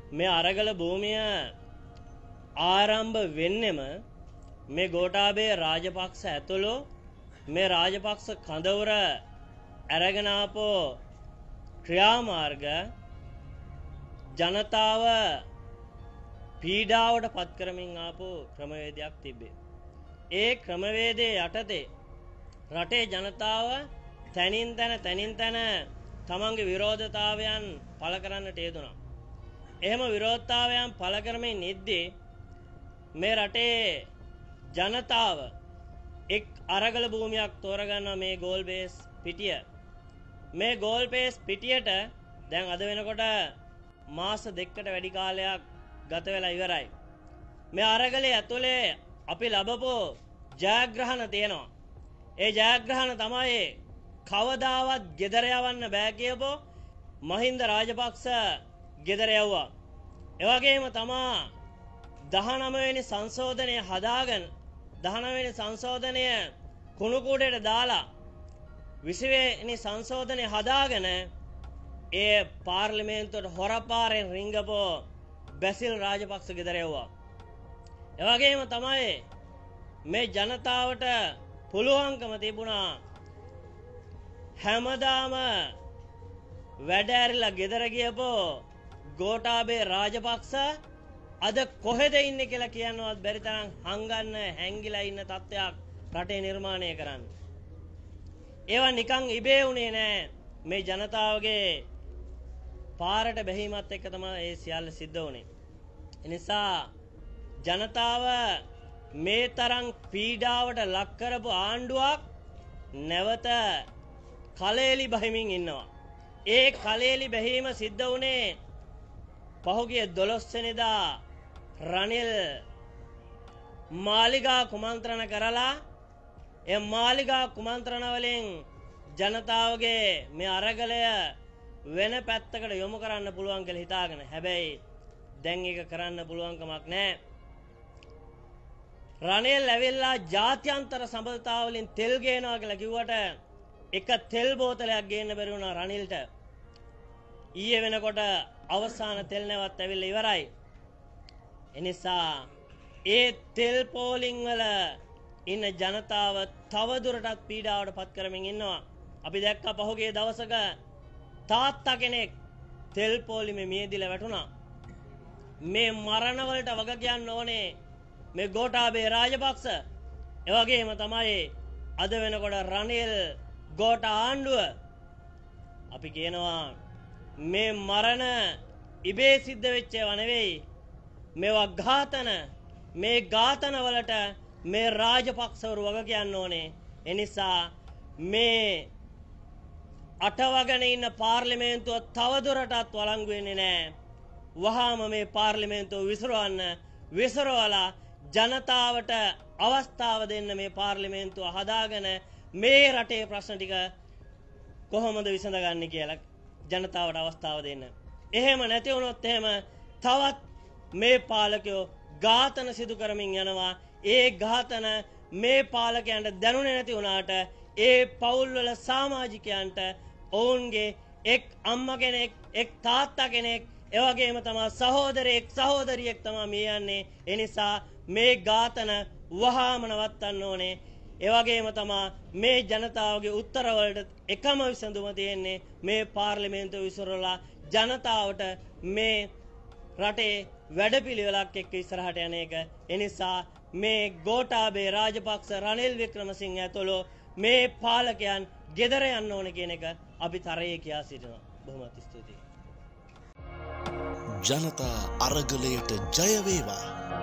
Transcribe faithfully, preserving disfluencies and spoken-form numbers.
මේ අරගල භූමිය ආරම්භ වෙන්නෙම මේ ගෝඨාභය රාජපක්ෂ ඇතුළු මේ රාජපක්ෂ කඳවුර අරගෙන ආපෝ ක්‍රියාමාර්ග ජනතාව පීඩාවට පත් කරමින් ආපු ක්‍රමවේදයක් තිබේ. ඒ ක්‍රමවේදයේ යටතේ රටේ ජනතාව තනින් තන තනින් තන තමන්ගේ විරෝධතාවයන් පළ කරන්නට යෙදුණා. එහෙම විරෝධතාවයන් පළ කරමින් ඉද්දී මේ රටේ ජනතාව එක් අරගල භූමියක් තෝරගන්නවා මේ ගෝල්බේස් පිටිය. මේ ගෝල්බේස් පිටියට දැන් අද වෙනකොට මාස දෙකකට වැඩි කාලයක් ගත වෙලා ඉවරයි. මේ අරගලේ ඇතුලේ අපි ලැබපු ජයග්‍රහණ තියෙනවා. ඒ ජයග්‍රහණ තමයි කවදාවත් ගෙදර යවන්න බෑ කියපෝ මහින්ද රාජපක්ෂ ගෙදර යවුවා. ඒ වගේම තමා දහනවය වෙනි සංශෝධනය හදාගෙන දහනවය වෙනි සංශෝධනය කුණු කූඩේට දාලා විසි වෙනි සංශෝධනය හදාගෙන ඒ පාර්ලිමේන්තුවට හොරපාරෙන් රිංගපෝ බැසිල් රාජපක්ෂ ගෙදර යවුවා. ඒ වගේම තමයි මේ ජනතාවට පුළුවන්කම තිබුණා හැමදාම වැඩ ඇරිලා ගෙදර ගියපෝ ගෝඨාභය රාජපක්ෂ අද කොහෙද ඉන්නේ කියලා කියනවත් බැරි තරම් හංගන්න හැංගිලා ඉන්න තත්ත්වයක් රටේ නිර්මාණය කරන්න. ඒවා නිකන් ඉබේ උනේ නෑ. මේ ජනතාවගේ පාරට බැහිමත් එක්ක තමයි ඒ සියල්ල සිද්ධ වුනේ. ඒ නිසා ජනතාව මේ තරම් පීඩාවට ලක් කරපු ආණ්ඩුවක් නැවත කලෙලි බහිමින් ඉන්නවා. ඒ කලෙලි බැහිම සිද්ධ වුණේ පහුගිය දොළොස් වෙනිදා රනිල් මාලිගා කුමන්ත්‍රණ කරලා ඒ මාලිගා කුමන්ත්‍රණ වලින් ජනතාවගේ මේ අරගලය වෙන පැත්තකට යොමු කරන්න පුළුවන් කියලා හිතාගෙන. හැබැයි දැන් ඒක කරන්න පුළුවන් කමක් නැහැ. රනිල් ඇවිල්ලා ජාත්‍යන්තර සම්බන්ධතාව වලින් තෙල් ගේනවා කියලා කිව්වට එක තෙල් බෝතලයක් ගේන්න බැරි වුණා රනිල්ට. ඊයේ වෙනකොට අවසාන තෙල් නැවත් ඇවිල්ලා ඉවරයි. එනිසා ඒ තෙල් පෝලිං වල ඉන්න ජනතාව තවදුරටත් පීඩාවට පත් කරමින් ඉන්නවා. අපි දැක්ක පහුගිය දවසක තාත්තා කෙනෙක් තෙල් පෝලිමේ මියදිලා වැටුණා. මේ මරණ වලට වග කියන්න ඕනේ මේ ගෝඨාභය රාජපක්ෂ. ඒ වගේම තමයි අද වෙනකොට රනිල් ගෝඨ ආණ්ඩුව. අපි කියනවා මේ මරණ ඉබේ සිද්ධ වෙච්ච ඒවා නෙවෙයි. මේවා ඝාතන. මේ ඝාතන වලට මේ රාජපක්ෂවරු වග කියන්න ඕනේ. ඒ නිසා මේ අටවගෙන ඉන්න පාර්ලිමේන්තුව තවදුරටත් වළංගු වෙන්නේ නැහැ. වහාම මේ පාර්ලිමේන්තුව විසිරවන්න විසිරවලා ජනතාවට අවස්ථාව දෙන්න මේ පාර්ලිමේන්තුව හදාගෙන මේ රටේ ප්‍රශ්න ටික කොහොමද විසඳගන්නේ කියලා ජනතාවට අවස්ථාව දෙන්න. එහෙම නැති වුණොත් එහෙම තවත් මේ පාලකයෝ ඝාතන සිදු කරමින් යනවා. ඒ ඝාතන මේ පාලකයන්ට දැනුනේ නැති වුණාට ඒ පවුල්වල සමාජිකයන්ට ඔවුන්ගේ එක් අම්මා කෙනෙක් එක් තාත්තා කෙනෙක් ඒ වගේම තමයි සහෝදරයෙක් සහෝදරියෙක් තමයි මේ යන්නේ. ඒ නිසා මේ ඝාතන වහාම නවත්තන්න ඕනේ. ඒ වගේම තමයි මේ ජනතාවගේ උත්තර වලට එකම විසඳුම තියෙන්නේ මේ පාර්ලිමේන්තුව විසිරලා ජනතාවට මේ රටේ වැඩපිළිවෙලක් එක්ක ඉස්සරහට යන එක. ඒ නිසා මේ ගෝඨාභය රාජපක්ෂ රනිල් වික්‍රමසිංහ ඇතුළු මේ පාලකයන් ගෙදර යන්න ඕන කියන එක අපි තරයේ කියා සිටිනවා. බොහොමත් ස්තුතියි. ජනතා අරගලයට ජය වේවා.